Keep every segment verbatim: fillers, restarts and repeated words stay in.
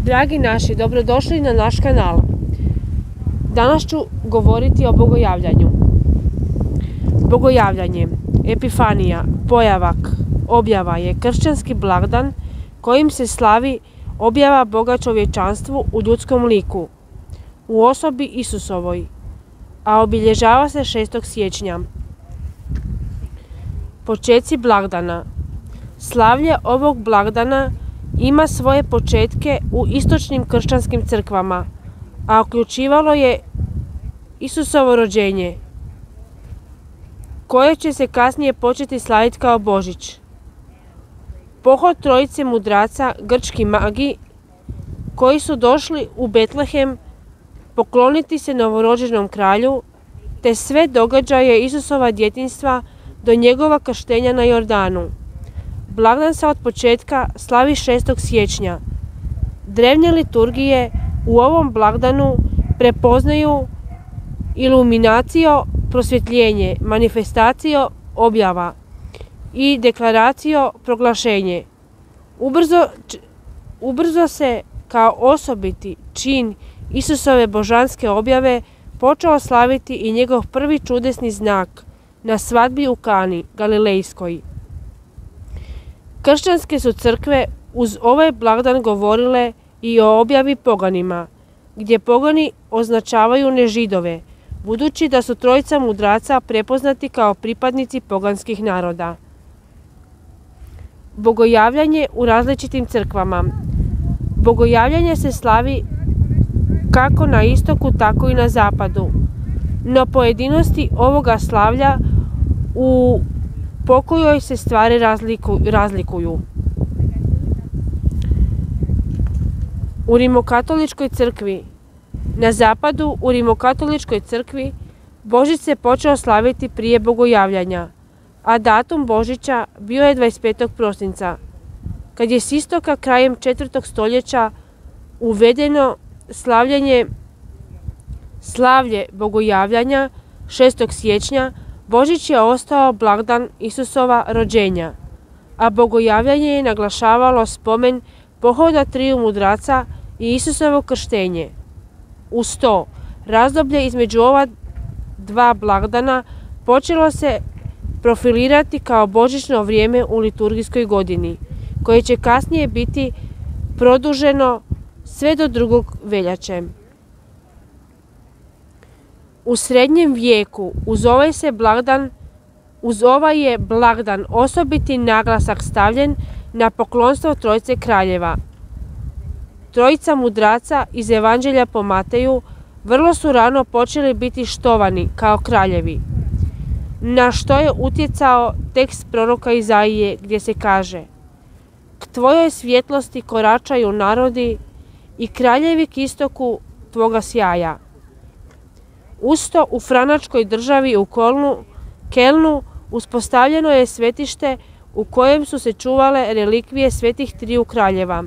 Dragi naši, dobrodošli na naš kanal. Danas ću govoriti o bogojavljanju. Bogojavljanje, epifanija, pojavak, objava je kršćanski blagdan kojim se slavi objava Boga čovječanstvu u ljudskom liku, u osobi Isusovoj, a obilježava se šestog siječnja. Počeci blagdana. Slavlje ovog blagdana ima svoje početke u istočnim kršćanskim crkvama, a uključivalo je Isusovo rođenje, koje će se kasnije početi slaviti kao Božić. Pohod trojice mudraca, grčki magi, koji su došli u Betlehem pokloniti se novorođenom kralju, te sve događaje Isusova djetinjstva do njegova krštenja na Jordanu. Blagdan se od početka slavi šestog siječnja. Drevne liturgije u ovom blagdanu prepoznaju iluminacijo, prosvjetljenje, manifestacijo, objava i deklaracijo, proglašenje. Ubrzo, ubrzo se kao osobiti čin Isusove božanske objave počeo slaviti i njegov prvi čudesni znak na svadbi u Kani Galilejskoj. Kršćanske su crkve uz ovaj blagdan govorile i o objavi poganima, gdje pogani označavaju nežidove, budući da su trojica mudraca prepoznati kao pripadnici poganskih naroda. Bogojavljanje u različitim crkvama. Bogojavljanje se slavi kako na istoku, tako i na zapadu, no pojedinosti ovoga slavlja u po kojoj se stvari razliku, razlikuju. U Rimokatoličkoj crkvi. Na zapadu u Rimokatoličkoj crkvi Božić se počeo slaviti prije bogojavljanja, a datum Božića bio je dvadeset petog prosinca, kad je s istoka krajem četvrtog stoljeća uvedeno slavljanje, slavlje bogojavljanja šestog siječnja. Božić je ostao blagdan Isusova rođenja, a bogojavljanje je naglašavalo spomen pohoda triju mudraca i Isusovo krštenje. Uz to, razdoblje između ova dva blagdana počelo se profilirati kao božićno vrijeme u liturgijskoj godini, koje će kasnije biti produženo sve do drugog veljače. U srednjem vijeku uz ovaj se blagdan, uz ovaj je blagdan osobiti naglasak stavljen na poklonstvo trojice kraljeva. Trojica mudraca iz Evanđelja po Mateju vrlo su rano počeli biti štovani kao kraljevi, na što je utjecao tekst proroka Izaije gdje se kaže: "K tvojoj svjetlosti koračaju narodi i kraljevi k istoku tvoga sjaja." Usto u Franačkoj državi u Kolnu, Kelnu uspostavljeno je svetište u kojem su se čuvale relikvije svetih triju kraljeva.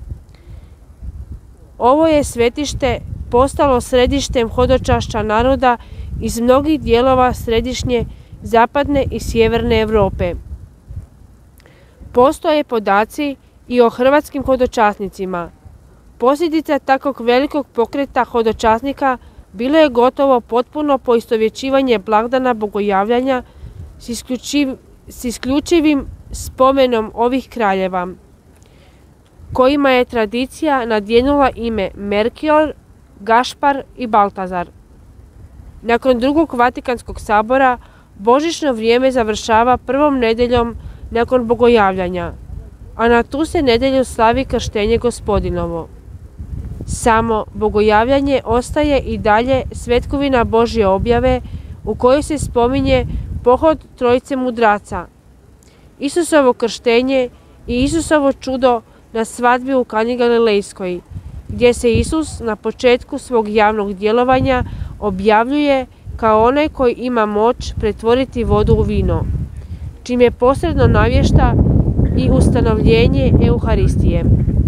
Ovo je svetište postalo središtem hodočašća naroda iz mnogih dijelova središnje, zapadne i sjeverne Europe. Postoje podaci i o hrvatskim hodočasnicima. Posljedica takvog velikog pokreta hodočasnika bilo je gotovo potpuno poistovjećivanje blagdana bogojavljanja s, isključiv, s isključivim spomenom ovih kraljeva, kojima je tradicija nadjenula ime Melkior, Gašpar i Baltazar. Nakon drugog Vatikanskog sabora božićno vrijeme završava prvom nedjeljom nakon bogojavljanja, a na tu se nedjelju slavi krštenje Gospodinovo. Samo bogojavljanje ostaje i dalje svetkovina Božje objave u kojoj se spominje pohod trojice mudraca, Isusovo krštenje i Isusovo čudo na svadbi u Kani Galilejskoj, gdje se Isus na početku svog javnog djelovanja objavljuje kao onaj koji ima moć pretvoriti vodu u vino, čim je posredno navješta i ustanovljenje Euharistije.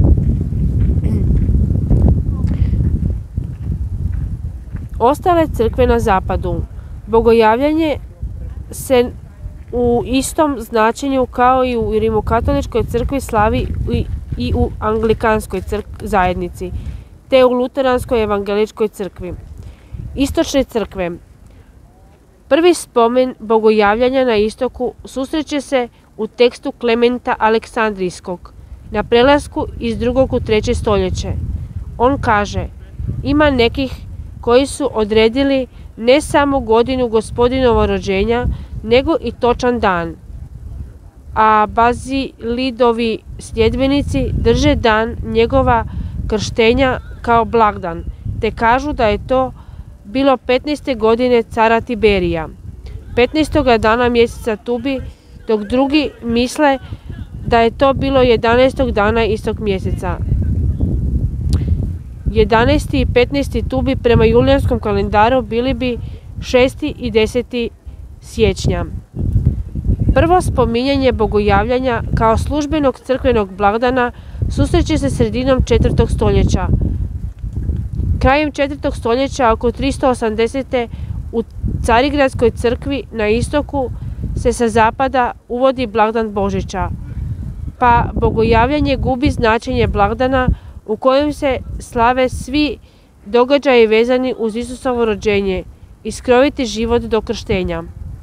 Ostale crkve na zapadu. Bogojavljanje se u istom značenju kao i u Rimokatoličkoj crkvi slavi i u anglikanskoj zajednici, te u luteranskoj evangeličkoj crkvi. Istočne crkve. Prvi spomen bogojavljanja na istoku susreće se u tekstu Klementa Aleksandrijskog, na prelasku iz drugog u treće stoljeće. On kaže: ima nekih koji su odredili ne samo godinu Gospodinova rođenja, nego i točan dan. A Bazilidovi sljedbenici drže dan njegova krštenja kao blagdan, te kažu da je to bilo petnaeste godine cara Tiberija, petnaestoga dana mjeseca Tubi, dok drugi misle da je to bilo jedanaestog dana istog mjeseca. jedanaesti i petnaesti Tubi prema julijanskom kalendaru bili bi šesti i deseti siječnja. Prvo spominjanje bogojavljanja kao službenog crkvenog blagdana susreće se sredinom četvrtog stoljeća. Krajem četvrtog stoljeća, oko tristo osamdesete u Carigradskoj crkvi na istoku se sa zapada uvodi blagdan Božića, pa bogojavljanje gubi značenje blagdana u kojem se slave svi događaji vezani uz Isusovo rođenje i skroviti život do krštenja.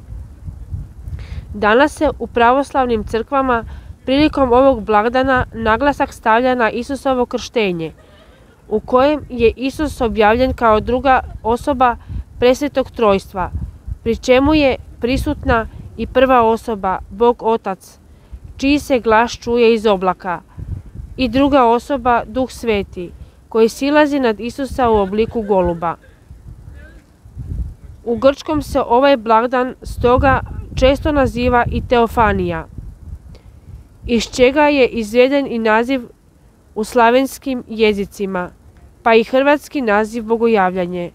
Danas se u pravoslavnim crkvama prilikom ovog blagdana naglasak stavlja na Isusovo krštenje, u kojem je Isus objavljen kao druga osoba presvetog trojstva, pri čemu je prisutna i prva osoba, Bog Otac, čiji se glas čuje iz oblaka, i druga osoba, Duh Sveti, koji silazi nad Isusa u obliku goluba. U grčkom se ovaj blagdan stoga često naziva i Teofanija, iz čega je izveden i naziv u slavenskim jezicima, pa i hrvatski naziv bogojavljanje.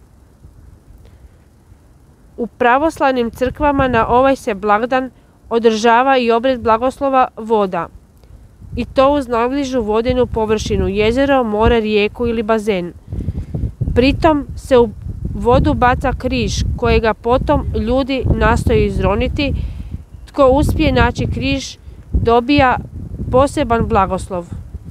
U pravoslavnim crkvama na ovaj se blagdan održava i obred blagoslova voda, i to uz najbližu vodenu površinu, jezero, more, rijeku ili bazen. Pritom se u vodu baca križ, kojega potom ljudi nastoje izroniti. Tko uspije naći križ, dobija poseban blagoslov.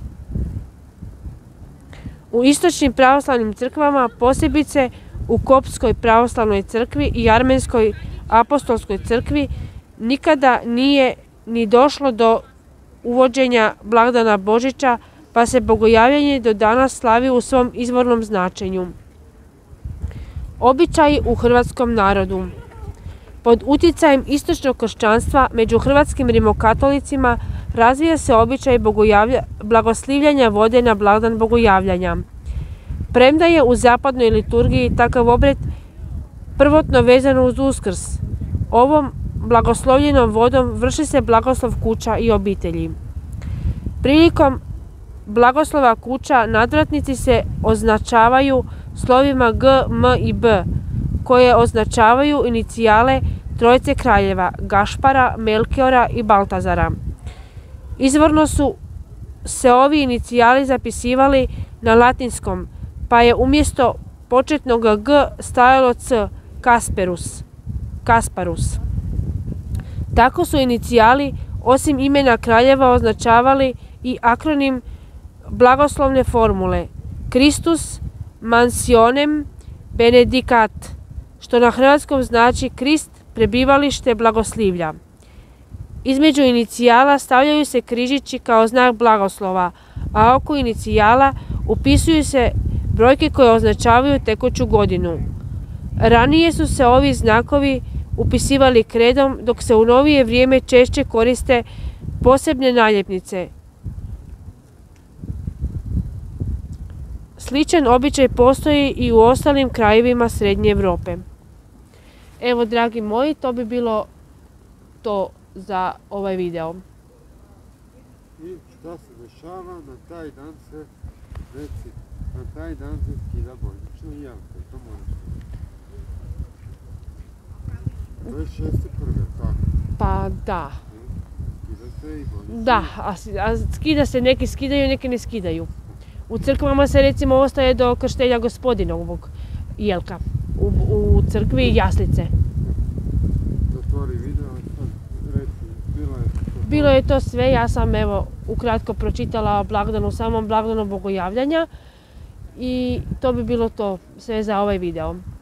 U istočnim pravoslavnim crkvama, posebice u Koptskoj pravoslavnoj crkvi i Armenskoj apostolskoj crkvi, nikada nije ni došlo do uvođenja blagdana Božića, pa se bogojavljanje do danas slavi u svom izvornom značenju. Običaji u hrvatskom narodu. Pod utjecajem istočnog kršćanstva među hrvatskim rimokatolicima razvija se običaj blagoslivljanja vode na blagdan bogojavljanja. Premda je u zapadnoj liturgiji takav obred prvotno vezan uz Uskrs, ovom blagoslovljenom vodom vrši se blagoslov kuća i obitelji. Prilikom blagoslova kuća nadvratnici se označavaju slovima G, M i B, koje označavaju inicijale trojice kraljeva, Gašpara, Melkiora i Baltazara. Izvorno su se ovi inicijali zapisivali na latinskom, pa je umjesto početnog G stajalo C, Kasperus. Kasparus. Tako su inicijali, osim imena kraljeva, označavali i akronim blagoslovne formule Christus mansionem benedicat, što na hrvatskom znači Krist, prebivalište blagoslivlja. Između inicijala stavljaju se križići kao znak blagoslova, a oko inicijala upisuju se brojke koje označavaju tekuću godinu. Ranije su se ovi znakovi upisivali kredom, dok se u novije vrijeme češće koriste posebne naljepnice. Sličan običaj postoji i u ostalim krajevima Srednje Europe. Evo, dragi moji, to bi bilo to za ovaj video. I šta se dešava, na taj dan se reci, na taj dan se skida božićna jabuka, to moraš. To je šesti prve, tako? Pa da. Skida se i božićna. Da, a, a skida se, neki skidaju, neki ne skidaju. U crkvama se recimo ostaje do krštenja Gospodinovog jelka. U, u crkvi jaslice. Zatvori video, sad reci, bilo je to. Bilo je to sve, ja sam evo ukratko pročitala o blagdanu, samom blagdanu bogojavljanja i to bi bilo to sve za ovaj video.